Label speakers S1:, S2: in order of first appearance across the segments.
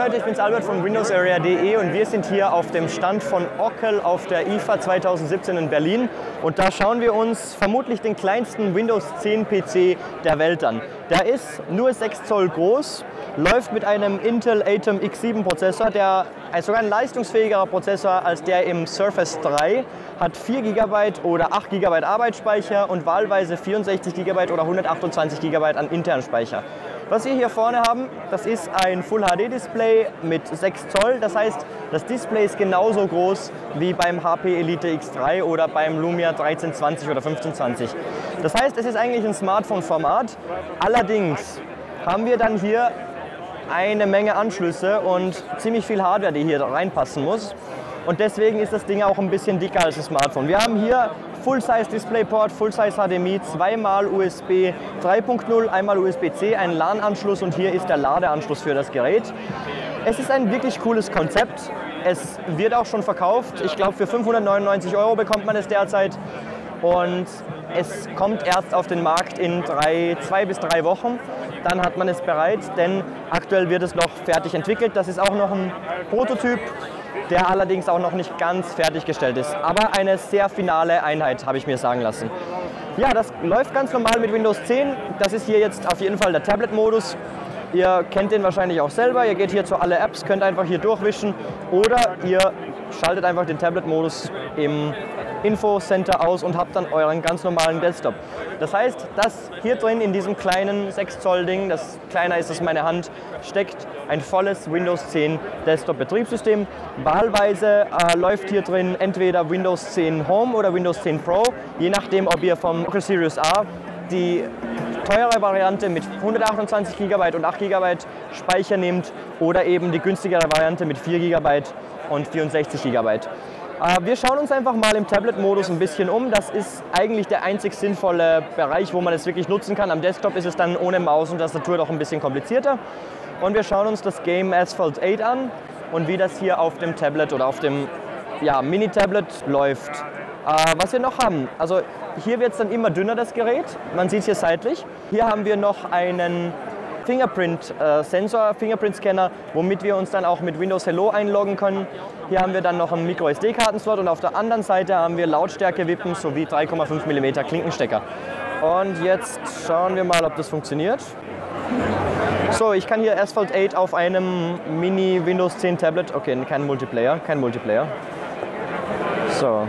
S1: Leute, ich bin's Albert von windowsarea.de und wir sind hier auf dem Stand von Ockel auf der IFA 2017 in Berlin und da schauen wir uns vermutlich den kleinsten Windows 10 PC der Welt an. Der ist nur 6 Zoll groß, läuft mit einem Intel Atom X7 Prozessor, der sogar ein leistungsfähigerer Prozessor als der im Surface 3, hat 4 GB oder 8 GB Arbeitsspeicher und wahlweise 64 GB oder 128 GB an internen Speicher. Was wir hier vorne haben, das ist ein Full HD Display mit 6 Zoll, das heißt, das Display ist genauso groß wie beim HP Elite X3 oder beim Lumia 1320 oder 1520. Das heißt, es ist eigentlich ein Smartphone-Format, allerdings haben wir dann hier eine Menge Anschlüsse und ziemlich viel Hardware, die hier reinpassen muss. Und deswegen ist das Ding auch ein bisschen dicker als das Smartphone. Wir haben hier Full-Size DisplayPort, Full-Size HDMI, zweimal USB 3.0, einmal USB-C, einen LAN-Anschluss und hier ist der Ladeanschluss für das Gerät. Es ist ein wirklich cooles Konzept. Es wird auch schon verkauft. Ich glaube, für 599 € bekommt man es derzeit. Und es kommt erst auf den Markt in 2 bis 3 Wochen. Dann hat man es bereit, denn aktuell wird es noch fertig entwickelt. Das ist auch noch ein Prototyp, der allerdings auch noch nicht ganz fertiggestellt ist. Aber eine sehr finale Einheit, habe ich mir sagen lassen. Ja, das läuft ganz normal mit Windows 10. Das ist hier jetzt auf jeden Fall der Tablet-Modus. Ihr kennt den wahrscheinlich auch selber. Ihr geht hier zu alle Apps, könnt einfach hier durchwischen oder ihr schaltet einfach den Tablet-Modus im Infocenter aus und habt dann euren ganz normalen Desktop. Das heißt, dass hier drin in diesem kleinen 6 Zoll Ding, das kleiner ist als meine Hand, steckt ein volles Windows 10 Desktop Betriebssystem. Wahlweise läuft hier drin entweder Windows 10 Home oder Windows 10 Pro, je nachdem, ob ihr vom Ockel Series A die teure Variante mit 128 GB und 8 GB Speicher nehmt oder eben die günstigere Variante mit 4 GB und 64 GB. Wir schauen uns einfach mal im Tablet-Modus ein bisschen um. Das ist eigentlich der einzig sinnvolle Bereich, wo man es wirklich nutzen kann. Am Desktop ist es dann ohne Maus und Tastatur doch ein bisschen komplizierter. Und wir schauen uns das Game Asphalt 8 an und wie das hier auf dem Tablet oder auf dem Mini-Tablet läuft. Was wir noch haben, also hier wird es dann immer dünner, das Gerät. Man sieht es hier seitlich. Hier haben wir noch einen Fingerprint-Sensor, Fingerprint-Scanner, womit wir uns dann auch mit Windows Hello einloggen können. Hier haben wir dann noch einen Micro-SD-Kartenslot und auf der anderen Seite haben wir Lautstärke-Wippen sowie 3,5 mm Klinkenstecker. Und jetzt schauen wir mal, ob das funktioniert. So, ich kann hier Asphalt 8 auf einem Mini Windows 10 Tablet. Okay, kein Multiplayer. So.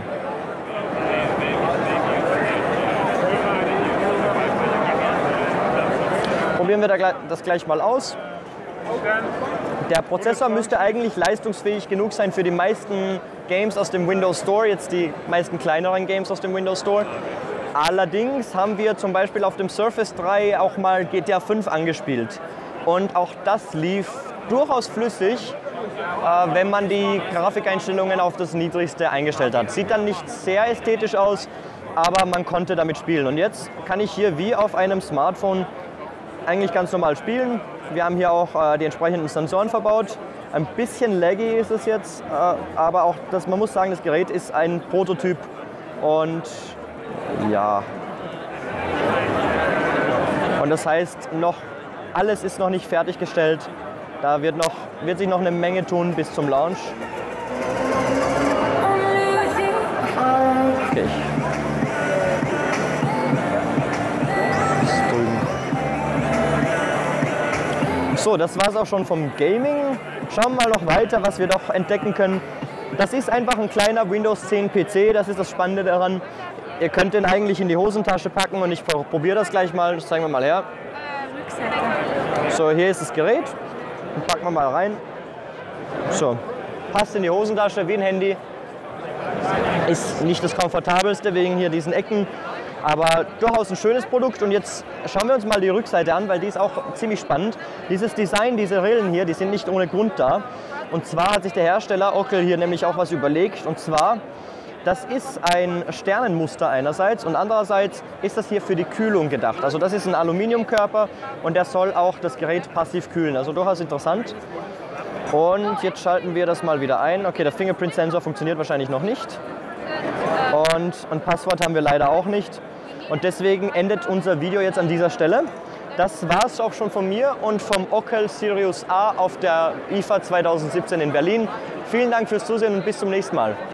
S1: Probieren wir das gleich mal aus. Der Prozessor müsste eigentlich leistungsfähig genug sein für die meisten Games aus dem Windows Store, jetzt die meisten kleineren Games aus dem Windows Store. Allerdings haben wir zum Beispiel auf dem Surface 3 auch mal GTA 5 angespielt. Und auch das lief durchaus flüssig, wenn man die Grafikeinstellungen auf das Niedrigste eingestellt hat. Sieht dann nicht sehr ästhetisch aus, aber man konnte damit spielen. Und jetzt kann ich hier wie auf einem Smartphone eigentlich ganz normal spielen. Wir haben hier auch die entsprechenden Sensoren verbaut. Ein bisschen laggy ist es jetzt, aber auch man muss sagen, das Gerät ist ein Prototyp und ja. Und das heißt, alles ist noch nicht fertiggestellt. Da wird sich noch eine Menge tun bis zum Launch. Okay. So, das war es auch schon vom Gaming. Schauen wir mal noch weiter, was wir noch entdecken können. Das ist einfach ein kleiner Windows 10 PC, das ist das Spannende daran. Ihr könnt den eigentlich in die Hosentasche packen und ich probiere das gleich mal. Das zeigen wir mal her. So, hier ist das Gerät. Und packen wir mal rein. So, passt in die Hosentasche wie ein Handy. Ist nicht das komfortabelste wegen hier diesen Ecken. Aber durchaus ein schönes Produkt und jetzt schauen wir uns mal die Rückseite an, weil die ist auch ziemlich spannend. Dieses Design, diese Rillen hier, die sind nicht ohne Grund da. Und zwar hat sich der Hersteller Ockel hier nämlich auch was überlegt. Und zwar, das ist ein Sternenmuster einerseits und andererseits ist das hier für die Kühlung gedacht. Also das ist ein Aluminiumkörper und der soll auch das Gerät passiv kühlen. Also durchaus interessant. Und jetzt schalten wir das mal wieder ein. Okay, der Fingerprint-Sensor funktioniert wahrscheinlich noch nicht. Und ein Passwort haben wir leider auch nicht. Und deswegen endet unser Video jetzt an dieser Stelle. Das war es auch schon von mir und vom Ockel Sirius A auf der IFA 2017 in Berlin. Vielen Dank fürs Zusehen und bis zum nächsten Mal.